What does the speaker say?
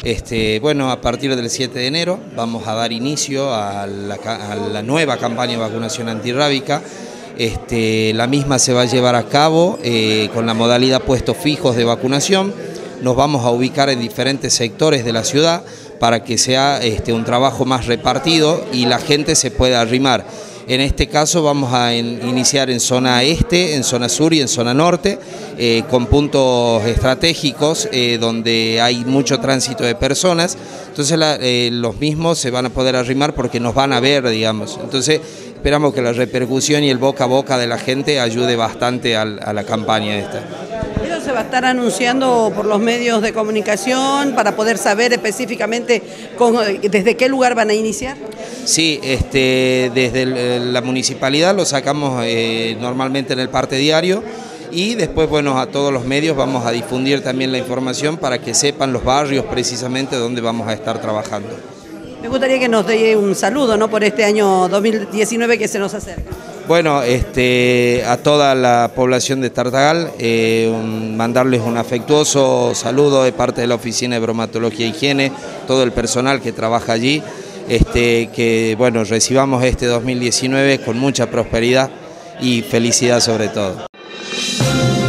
Bueno, a partir del 7 de enero vamos a dar inicio a la nueva campaña de vacunación antirrábica. La misma se va a llevar a cabo con la modalidad puestos fijos de vacunación. Nos vamos a ubicar en diferentes sectores de la ciudad para que sea un trabajo más repartido y la gente se pueda arrimar. En este caso vamos a iniciar en zona este, en zona sur y en zona norte, con puntos estratégicos donde hay mucho tránsito de personas. Entonces los mismos se van a poder arrimar porque nos van a ver, digamos. Entonces esperamos que la repercusión y el boca a boca de la gente ayude bastante a la campaña esta. ¿Eso se va a estar anunciando por los medios de comunicación para poder saber específicamente desde qué lugar van a iniciar? Sí, desde la municipalidad lo sacamos normalmente en el parte diario y después, bueno, a todos los medios vamos a difundir también la información para que sepan los barrios precisamente donde vamos a estar trabajando. Me gustaría que nos dé un saludo, ¿no?, por este año 2019 que se nos acerca. Bueno, a toda la población de Tartagal, mandarles un afectuoso saludo de parte de la Oficina de Bromatología e Higiene, todo el personal que trabaja allí, que bueno, recibamos este 2019 con mucha prosperidad y felicidad sobre todo.